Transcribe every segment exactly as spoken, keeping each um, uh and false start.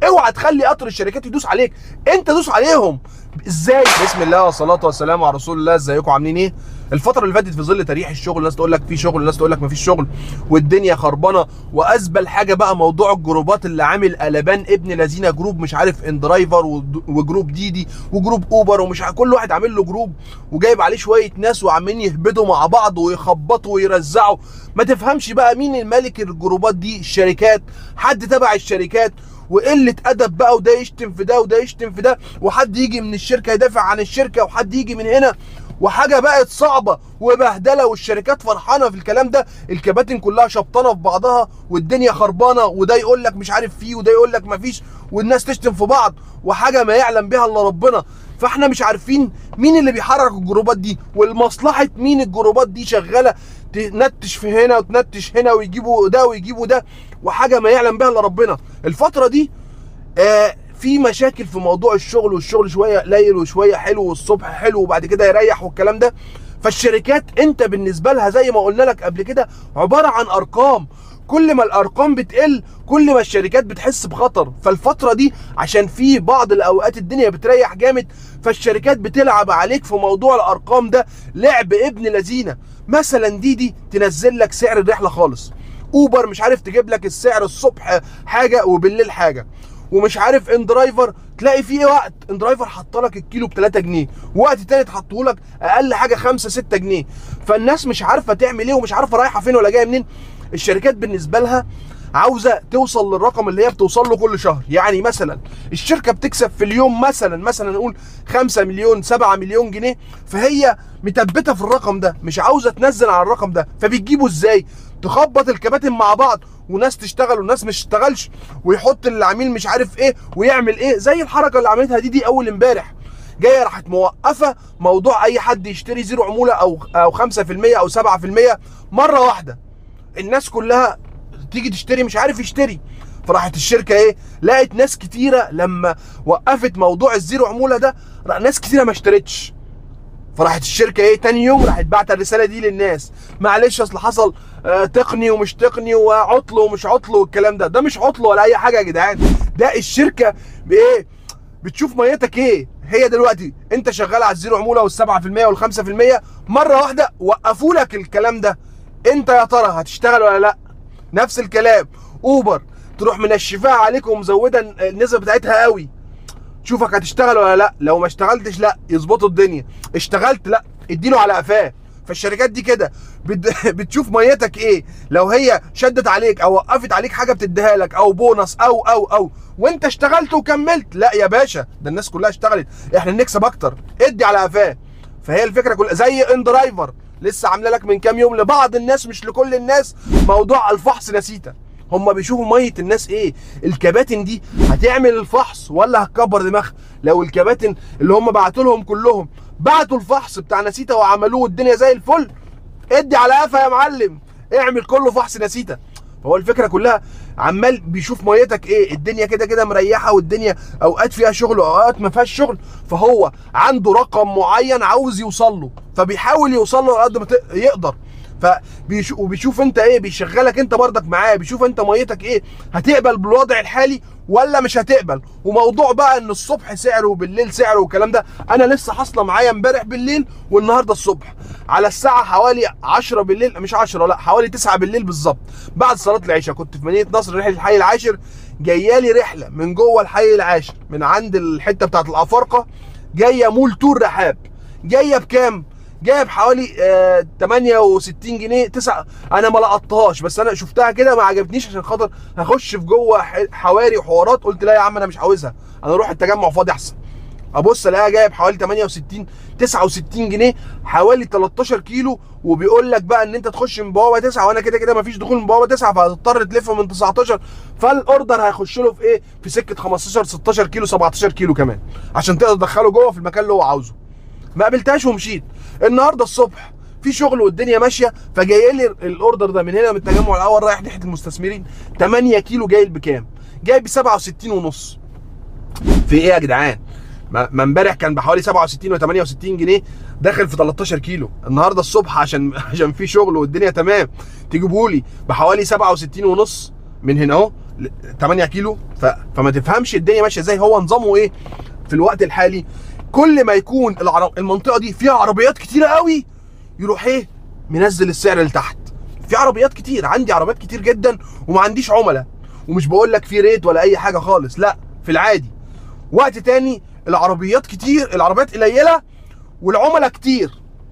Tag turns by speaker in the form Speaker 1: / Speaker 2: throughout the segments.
Speaker 1: اوعى تخلي قطر الشركات يدوس عليك، انت دوس عليهم. ازاي؟ بسم الله والصلاه والسلام على رسول الله. ازيكم عاملين ايه؟ الفتره اللي فاتت في ظل تريح الشغل، الناس تقول لك في شغل، الناس تقول لك مفيش شغل، والدنيا خربانه. وازبل حاجه بقى موضوع الجروبات اللي عامل قلبان ابن لذينه، جروب مش عارف ان درايفر وجروب ديدي وجروب اوبر ومش عارف، كل واحد عامل له جروب وجايب عليه شويه ناس وعاملين يهبدوا مع بعض ويخبطوا ويرزعوا. ما تفهمش بقى مين الملك الجروبات دي؟ الشركات، حد تبع الشركات، وقله ادب بقى، وده يشتم في ده وده يشتم في ده، وحد يجي من الشركه يدافع عن الشركه وحد يجي من هنا، وحاجه بقت صعبه وبهدله، والشركات فرحانه في الكلام ده، الكباتن كلها شبطانه في بعضها والدنيا خربانه، وده يقول لك مش عارف فيه وده يقول لك مفيش، والناس تشتم في بعض، وحاجه ما يعلم بها الا ربنا. فاحنا مش عارفين مين اللي بيحرك الجروبات دي، والمصلحه مين الجروبات دي شغاله تنتش في هنا وتنتش هنا، ويجيبوا ده ويجيبوا ده، وحاجه ما يعلم بها الا ربنا. الفتره دي آه في مشاكل في موضوع الشغل، والشغل شويه قليل وشويه حلو، والصبح حلو وبعد كده يريح والكلام ده. فالشركات انت بالنسبه لها زي ما قلنا لك قبل كده عباره عن ارقام، كل ما الارقام بتقل كل ما الشركات بتحس بخطر. فالفتره دي عشان في بعض الاوقات الدنيا بتريح جامد، فالشركات بتلعب عليك في موضوع الارقام ده لعب ابن لذينه. مثلا ديدي تنزل لك سعر الرحله خالص، اوبر مش عارف تجيب لك السعر الصبح حاجه وبالليل حاجه، ومش عارف ان درايفر تلاقي فيه وقت ان درايفر حط لك الكيلو ب تلاتة جنيه، ووقت تاني حطه لك اقل حاجه خمسة ستة جنيه. فالناس مش عارفه تعمل ايه ومش عارفه رايحه فين ولا جايه منين. الشركات بالنسبه لها عاوزه توصل للرقم اللي هي بتوصل له كل شهر. يعني مثلا الشركه بتكسب في اليوم مثلا مثلا نقول خمسة مليون سبعة مليون جنيه، فهي متبته في الرقم ده، مش عاوزه تنزل على الرقم ده. فبتجيبه ازاي؟ تخبط الكباتن مع بعض، وناس تشتغل وناس مش تشتغلش، ويحط العميل مش عارف ايه ويعمل ايه، زي الحركه اللي عملتها دي دي اول امبارح. جايه راحت موقفه موضوع اي حد يشتري زيرو عموله او او خمسة في المية او سبعة في المية مره واحده. الناس كلها تيجي تشتري مش عارف يشتري. فراحت الشركه ايه؟ لقت ناس كتيره لما وقفت موضوع الزيرو عموله ده، ناس كتيره ما اشترتش. فراحت الشركه ايه؟ تاني يوم راحت بعت الرساله دي للناس، معلش اصل حصل آه تقني ومش تقني وعطل ومش عطل والكلام ده. ده مش عطل ولا اي حاجه يا جدعان، ده الشركه بايه؟ بتشوف ميتك ايه. هي دلوقتي انت شغال على الزيرو عموله والسبعة في المية والخمسة في المية، مره واحده وقفوا لك الكلام ده، انت يا ترى هتشتغل ولا لا؟ نفس الكلام اوبر تروح منشفاها عليك ومزوده النسبه بتاعتها قوي، شوفك هتشتغل ولا لا. لو ما اشتغلتش لا يظبطوا الدنيا، اشتغلت لا اديله على قفاه. فالشركات دي كده بتشوف ميتك ايه. لو هي شدت عليك او وقفت عليك حاجه بتديها لك او بونص او او او وانت اشتغلت وكملت، لا يا باشا ده الناس كلها اشتغلت، احنا نكسب اكتر، ادي على قفاه. فهي الفكره كلها زي ان درايفر لسه عامله لك من كام يوم لبعض الناس مش لكل الناس موضوع الفحص نسيته. هم بيشوفوا ميه الناس ايه. الكباتن دي هتعمل الفحص ولا هتكبر دماغها؟ لو الكباتن اللي هم بعتوا لهم كلهم بعتوا الفحص بتاع نسيته وعملوه والدنيا زي الفل، ادي على قفا يا معلم، اعمل كله فحص نسيته. فهو الفكره كلها عمال بيشوف ميتك ايه. الدنيا كده كده مريحه، والدنيا اوقات فيها شغل واوقات ما فيهاش شغل، فهو عنده رقم معين عاوز يوصل له، فبيحاول يوصل له على قد ما يقدر. فبيشوف وبيشوف انت ايه، بيشغلك انت بردك معاه، بيشوف انت ميتك ايه، هتقبل بالوضع الحالي ولا مش هتقبل. وموضوع بقى ان الصبح سعره وبالليل سعره والكلام ده، انا لسه حاصله معايا امبارح بالليل والنهارده الصبح على الساعه حوالي عشرة بالليل، مش عشرة لا حوالي تسعة بالليل بالظبط، بعد صلاه العشاء كنت في مدينه نصر رحله الحي العاشر. جايه لي رحله من جوه الحي العاشر من عند الحته بتاعت الافارقه، جايه مول تور رحاب، جايه بكام؟ جايب حوالي آه تمانية وستين جنيه تسعة. انا ما لقطتهاش بس انا شفتها كده ما عجبتنيش، عشان خاطر هخش في جوه حواري وحوارات، قلت لا يا عم انا مش عاوزها، انا اروح التجمع فاضي احسن. ابص الاقيها جايب حوالي تمانية وستين تسعة وستين جنيه، حوالي تلتاشر كيلو، وبيقول لك بقى ان انت تخش من بوابه تسعة، وانا كده كده مفيش دخول من بوابه تسعة، فهتضطر تلف من تسعتاشر. فالاوردر هيخش له في ايه؟ في سكه خمستاشر ستاشر كيلو سبعتاشر كيلو كمان، عشان تقدر تدخله جوه في المكان اللي هو عاوزه. ما قابلتهاش ومشيت. النهارده الصبح في شغل والدنيا ماشيه، فجاي لي الاوردر ده من هنا من التجمع الاول رايح ناحيه المستثمرين، تمانية كيلو جاي بكام؟ جاي ب سبعة وستين ونص. في ايه يا جدعان؟ ما امبارح كان بحوالي سبعة وستين و تمانية وستين جنيه، داخل في تلتاشر كيلو. النهارده الصبح عشان عشان في شغل والدنيا تمام تجيبوا لي بحوالي سبعة وستين ونص من هنا اهو، تمانية كيلو. ف... فما تفهمش الدنيا ماشيه ازاي. هو نظامه ايه في الوقت الحالي؟ كل ما يكون العرب... المنطقه دي فيها عربيات كتيره قوي، يروح ايه منزل السعر لتحت. في عربيات كتير، عندي عربيات كتير جدا وما عنديش عملاء، ومش بقول لك في ريت ولا اي حاجه خالص، لا في العادي. وقت تاني العربيات كتير، العربيات قليله والعملاء كتير،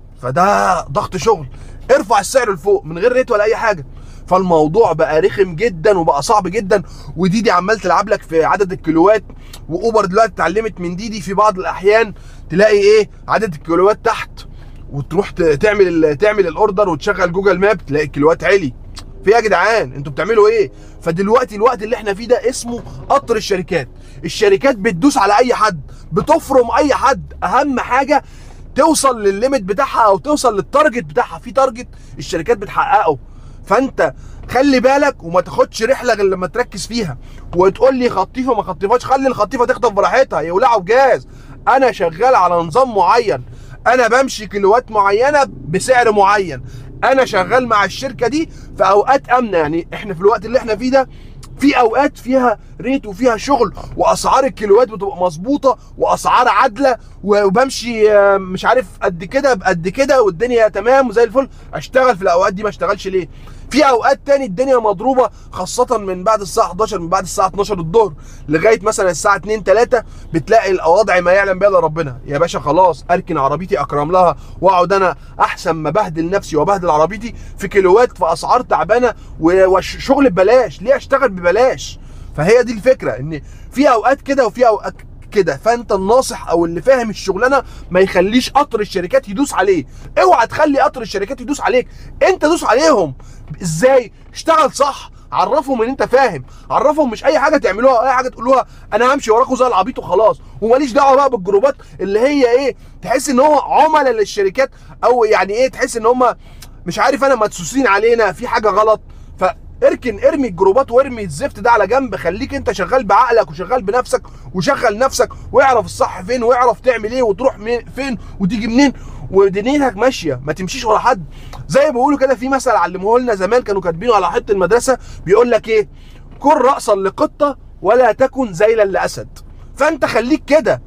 Speaker 1: فده ضغط شغل، ارفع السعر لفوق من غير ريت ولا اي حاجه. فالموضوع بقى رخم جدا وبقى صعب جدا. وديدي عمال تلعب لك في عدد الكيلوات، واوبر دلوقتي اتعلمت من ديدي في بعض الاحيان تلاقي ايه عدد الكيلوات تحت، وتروح تعمل تعمل الاوردر وتشغل جوجل ماب تلاقي الكيلوات عالي. في ايه يا جدعان انتوا بتعملوا ايه؟ فدلوقتي الوقت اللي احنا فيه ده اسمه قطر الشركات. الشركات بتدوس على اي حد، بتفرم اي حد، اهم حاجه توصل للليميت بتاعها او توصل للتارجت بتاعها. في تارجت الشركات بتحققه، فانت خلي بالك وما تاخدش رحله غير لما تركز فيها. وتقول لي خطيفه ما خطيفاش، خلي الخطيفه تخطف براحتها يولعوا بجاز. انا شغال على نظام معين، انا بمشي كيلوات معينه بسعر معين، انا شغال مع الشركه دي في اوقات امنه. يعني احنا في الوقت اللي احنا فيه ده في اوقات فيها ريت وفيها شغل، واسعار الكيلوات بتبقى مظبوطه واسعار عادله، وبمشي مش عارف قد كده بقد كده والدنيا تمام وزي الفل. اشتغل في الاوقات دي، ما اشتغلش ليه؟ في اوقات تاني الدنيا مضروبه، خاصه من بعد الساعه حداشر، من بعد الساعه اتناشر الظهر لغايه مثلا الساعه اتنين تلاتة، بتلاقي الوضع ما يعلم بها الا ربنا. يا باشا خلاص اركن عربيتي اكرم لها، واقعد انا احسن ما بهدل نفسي وبهدل عربيتي في كيلوات في اسعار تعبانه وشغل ببلاش. ليه اشتغل ببلاش؟ فهي دي الفكره، ان في اوقات كده وفي اوقات كده. فانت الناصح او اللي فاهم الشغلانه ما يخليش قطر الشركات يدوس عليه. اوعى تخلي قطر الشركات يدوس عليك، انت دوس عليهم. ازاي؟ اشتغل صح، عرفهم ان انت فاهم، عرفهم مش اي حاجه تعملوها اي حاجه تقولوها انا همشي وراكم زي العبيط وخلاص، وماليش دعوه بقى بالجروبات اللي هي ايه تحس ان هو عملاء للشركات، او يعني ايه تحس ان هم مش عارف انا مدسوسين علينا في حاجه غلط. ف اركن ارمي الجروبات وارمي الزفت ده على جنب. خليك انت شغال بعقلك وشغال بنفسك وشغل نفسك، واعرف الصح فين واعرف تعمل ايه وتروح فين وتيجي منين، ودنيتك ماشيه. ما تمشيش ورا حد. زي ما بيقولوا كده في مثل علموه لنا زمان كانوا كاتبينه على حته المدرسه، بيقول لك ايه؟ كن راسا لقطه ولا تكن ذيلا لاسد. فانت خليك كده،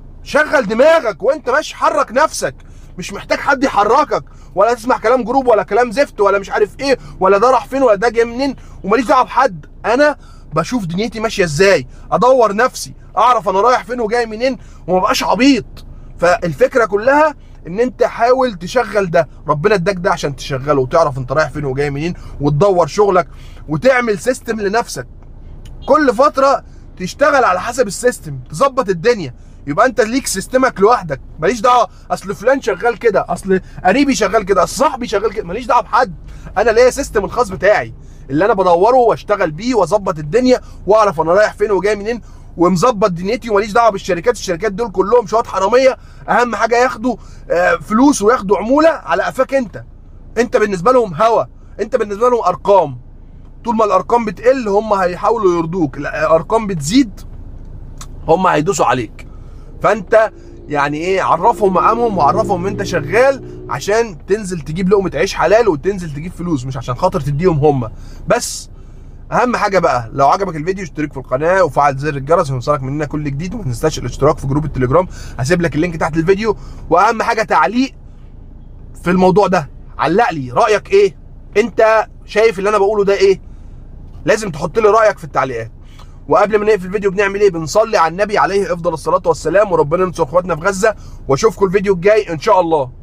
Speaker 1: شغل دماغك وانت ماشي، حرك نفسك، مش محتاج حد يحركك، ولا تسمع كلام جروب ولا كلام زفت ولا مش عارف ايه ولا ده راح فين ولا ده جاي منين، وماليش دعوه بحد. انا بشوف دنيتي ماشيه ازاي، ادور نفسي، اعرف انا رايح فين وجاي منين، وما بقاش عبيط. فالفكره كلها ان انت حاول تشغل ده، ربنا اداك ده عشان تشغله وتعرف انت رايح فين وجاي منين، وتدور شغلك وتعمل سيستم لنفسك. كل فتره تشتغل على حسب السيستم، تظبط الدنيا، يبقى انت ليك سيستمك لوحدك. ماليش دعوه اصل فلان شغال كده، اصل قريبي شغال كده، اصل صاحبي شغال كده، ماليش دعوه بحد. انا ليا سيستم الخاص بتاعي اللي انا بدوره واشتغل بيه واظبط الدنيا واعرف انا رايح فين وجاي منين ومظبط دنيتي، وماليش دعوه بالشركات. الشركات دول كلهم شويه حراميه، اهم حاجه ياخدوا فلوس وياخدوا عموله على قفاك. انت انت بالنسبه لهم هوا، انت بالنسبه لهم ارقام. طول ما الارقام بتقل هم هيحاولوا يرضوك، الارقام بتزيد هم هيدوسوا عليك. فانت يعني ايه، عرفهم مقامهم وعرفهم ان انت شغال عشان تنزل تجيب لقمه عيش حلال وتنزل تجيب فلوس، مش عشان خاطر تديهم هم بس. اهم حاجه بقى لو عجبك الفيديو اشترك في القناه وفعل زر الجرس عشان يوصلك مننا كل جديد، وما تنساش الاشتراك في جروب التليجرام، هسيب لك اللينك تحت الفيديو. واهم حاجه تعليق في الموضوع ده، علق لي رايك ايه، انت شايف اللي انا بقوله ده ايه، لازم تحط لي رايك في التعليقات. وقبل ما نقفل الفيديو بنعمل ايه؟ بنصلي على النبي عليه افضل الصلاه والسلام، وربنا ينصر اخواتنا في غزه. واشوفكم الفيديو الجاي ان شاء الله.